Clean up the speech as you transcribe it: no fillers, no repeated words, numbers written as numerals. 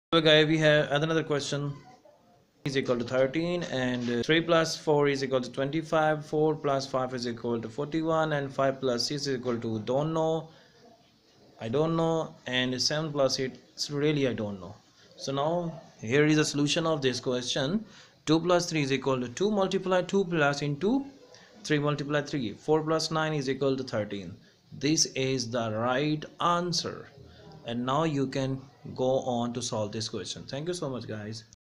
So guys, we have another question is equal to 13 and 3 plus 4 is equal to 25, 4 plus 5 is equal to 41 and 5 plus 6 is equal to don't know, I don't know, and 7 plus 8 is really I don't know. So now here is the solution of this question. 2 plus 3 is equal to 2 multiply 2 plus into 3 multiply 3. 4 plus 9 is equal to 13. This is the right answer. And now you can go on to solve this question. Thank you so much guys.